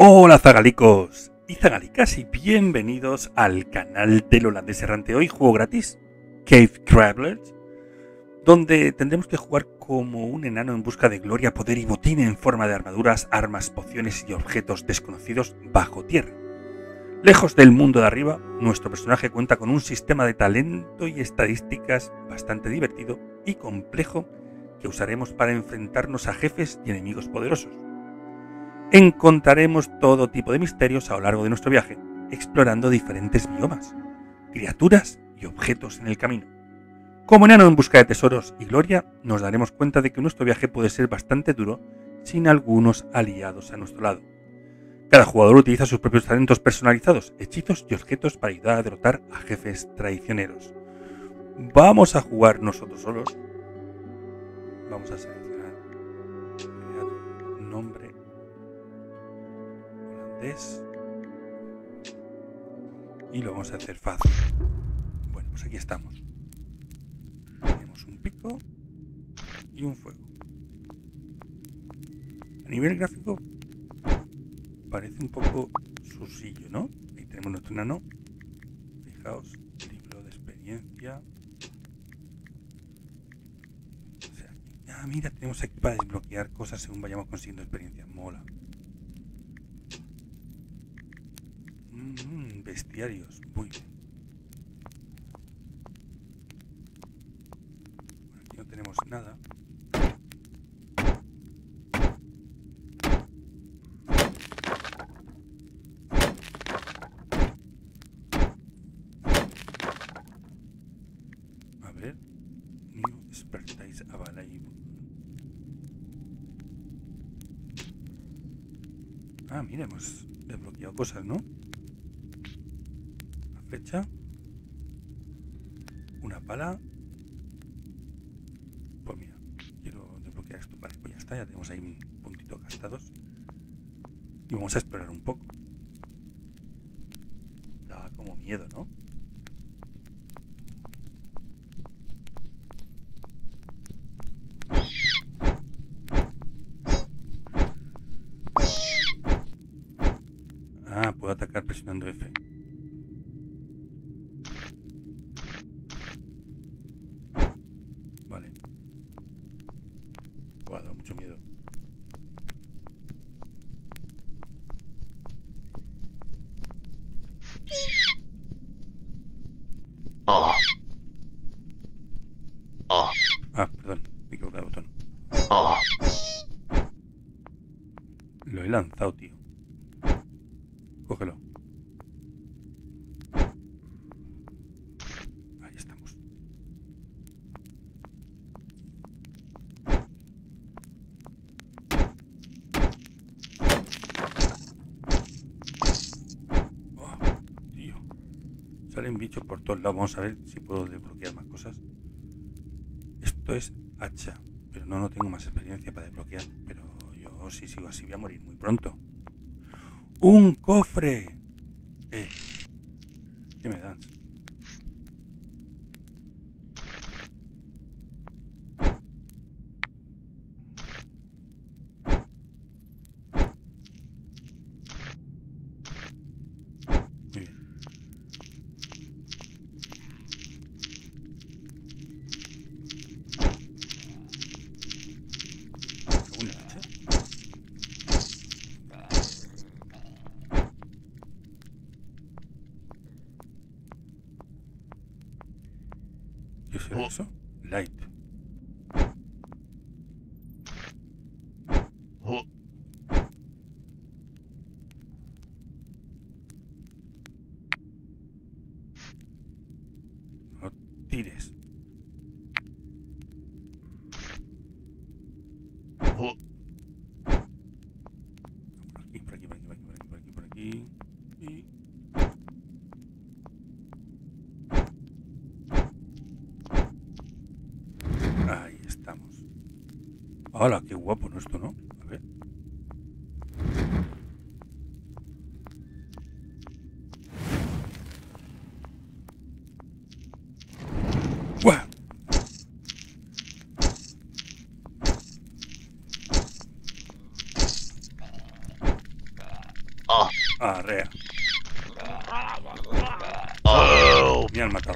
Hola zagalicos y zagalicas y bienvenidos al canal del holandés errante. Hoy juego gratis, Cave Travelers, donde tendremos que jugar como un enano en busca de gloria, poder y botín en forma de armaduras, armas, pociones y objetos desconocidos bajo tierra. Lejos del mundo de arriba, nuestro personaje cuenta con un sistema de talento y estadísticas bastante divertido y complejo que usaremos para enfrentarnos a jefes y enemigos poderosos. Encontraremos todo tipo de misterios a lo largo de nuestro viaje, explorando diferentes biomas, criaturas y objetos en el camino. Como enano en busca de tesoros y gloria, nos daremos cuenta de que nuestro viaje puede ser bastante duro sin algunos aliados a nuestro lado. Cada jugador utiliza sus propios talentos personalizados, hechizos y objetos para ayudar a derrotar a jefes traicioneros. Vamos a jugar nosotros solos. Vamos a seleccionar nombre holandés y lo vamos a hacer fácil. Bueno, pues aquí estamos. Tenemos un pico y un fuego. A nivel gráfico parece un poco susillo, ¿no? Ahí tenemos nuestro enano. Fijaos, libro de experiencia. O sea, mira, tenemos aquí para desbloquear cosas según vayamos consiguiendo experiencia. Mola. Bestiarios, muy bien. Bueno, aquí no tenemos nada. A ver, New Expertise Available. Ah, mira, hemos desbloqueado cosas, ¿no? Una flecha, una pala. Pues mira, quiero desbloquear esto. Vale, pues ya está, ya tenemos ahí un puntito gastados. Y vamos a explorar un poco. Da como miedo, ¿no? Ah, puedo atacar presionando F. Vale. Buah, da mucho miedo. Ah, perdón, me he equivocado de botón. Lo he lanzado, tío. Cógelo. Ahí estamos. Oh, tío. Salen bichos por todos lados. Vamos a ver si puedo desbloquear más cosas. Esto es hacha. Pero no tengo más experiencia para desbloquear. Pero yo si sigo así voy a morir muy pronto. ¡Un cofre! ¿Qué me das? Muy bien. ¿Alguna hacha? ¿Qué será eso? Light. No tires. Por aquí, por aquí, por aquí, por aquí, por aquí, por aquí. Y... ahí estamos. ¡Hala, qué guapo no esto, ¿no? A ver. ¡Buah! Oh. Me han matado.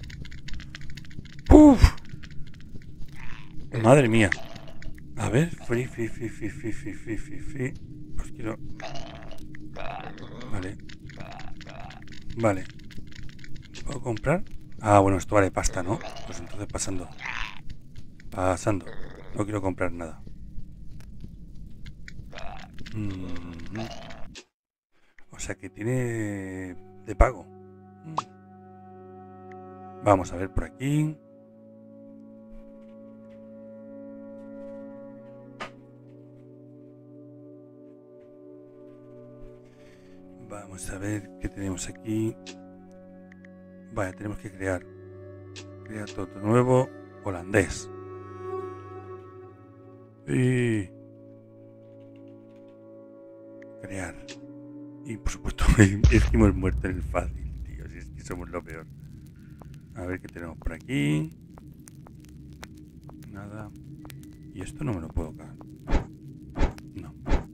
¡Puf! Madre mía. A ver, free. Pues quiero... Vale. ¿Puedo comprar? Ah, bueno, esto vale pasta, ¿no? Pues entonces pasando. No quiero comprar nada. O sea que tiene de pago. Vamos a ver por aquí. Vamos a ver qué tenemos aquí. Vale, tenemos que crear todo nuevo. Holandés. Y crear. Y por supuesto es que hemos muerto en el fácil, tío. Si es que somos lo peor. A ver qué tenemos por aquí. Nada. Y esto no me lo puedo cagar. No.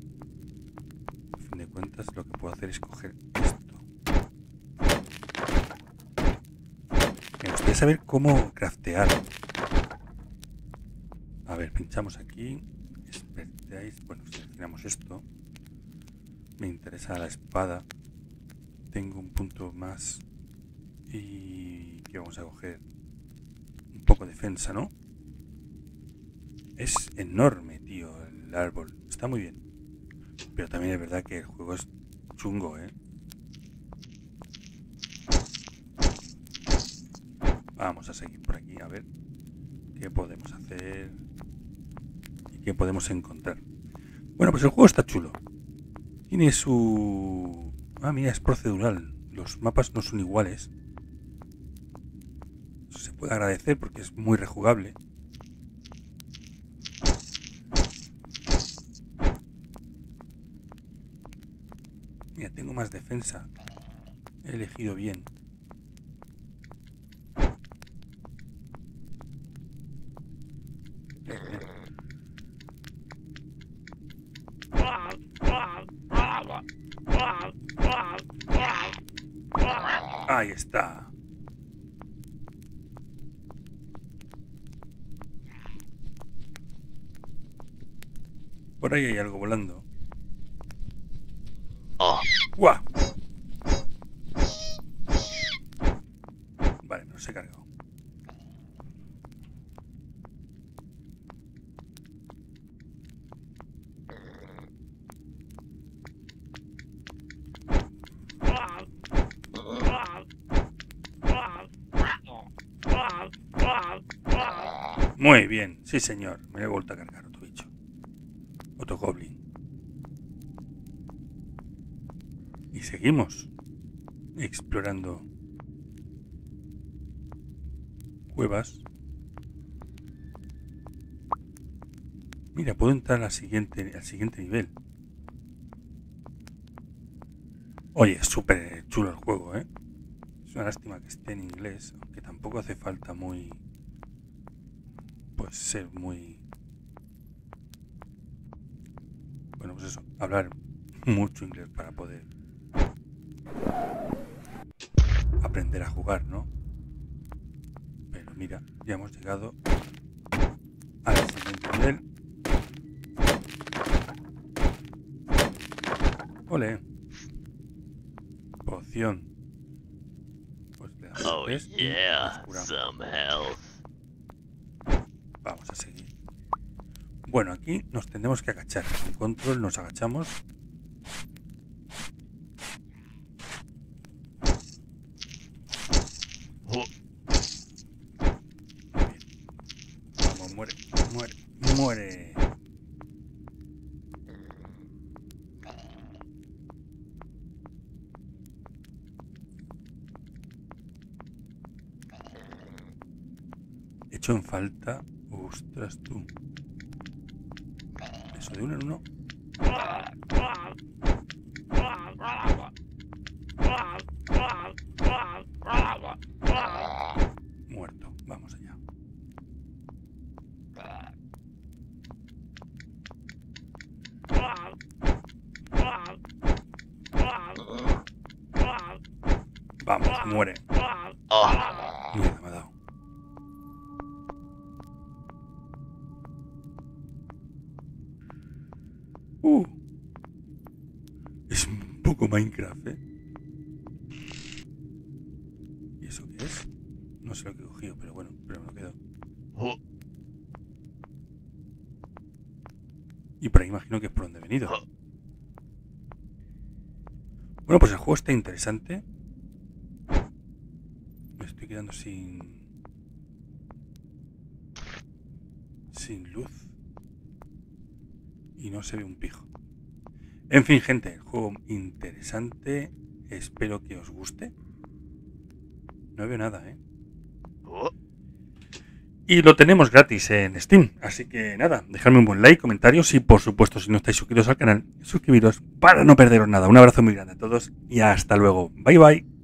A fin de cuentas lo que puedo hacer es coger esto. Me gustaría saber cómo craftear. A ver, pinchamos aquí. Bueno, seleccionamos esto. Me interesa la espada. Tengo un punto más. Y que vamos a coger un poco de defensa, ¿no? Es enorme, tío, el árbol. Está muy bien. Pero también es verdad que el juego es chungo, ¿eh? Vamos a seguir por aquí a ver qué podemos hacer y qué podemos encontrar. Bueno, pues el juego está chulo. Tiene su... Ah, mira, es procedural. Los mapas no son iguales. Eso se puede agradecer porque es muy rejugable. Mira, tengo más defensa. He elegido bien. Ahí está. Por ahí hay algo volando. Oh. ¡Guau! Vale, me los he cargado. Muy bien, sí señor. Me he vuelto a cargar otro bicho. Otro goblin. Y seguimos explorando cuevas. Mira, puedo entrar al siguiente nivel. Oye, es súper chulo el juego, ¿eh? Es una lástima que esté en inglés, aunque tampoco hace falta pues ser muy... Bueno, pues eso, hablar mucho inglés para poder aprender a jugar, ¿no? Pero mira, ya hemos llegado al siguiente nivel. Ole. Poción. Pues le damos Oh tres y yeah, nos curamos. some health. Vamos a seguir. Bueno, aquí nos tendremos que agachar. Con control nos agachamos. Vamos, muere. Hecho en falta. Ostras tú. Eso de uno en uno. Muerto. Vamos allá. Vamos, muere. Mierda, me ha dado. Es un poco Minecraft, ¿eh? ¿Y eso qué es? No sé lo que he cogido, pero bueno, pero me lo quedo. Y por ahí imagino que es por donde he venido. Bueno, pues el juego está interesante. Me estoy quedando sin luz. Y no se ve un pijo. En fin, gente, el juego interesante. Espero que os guste. No veo nada, ¿eh? Y lo tenemos gratis en Steam. Así que nada, dejadme un buen like, comentarios y por supuesto, si no estáis suscritos al canal, suscribiros para no perderos nada. Un abrazo muy grande a todos y hasta luego. Bye bye.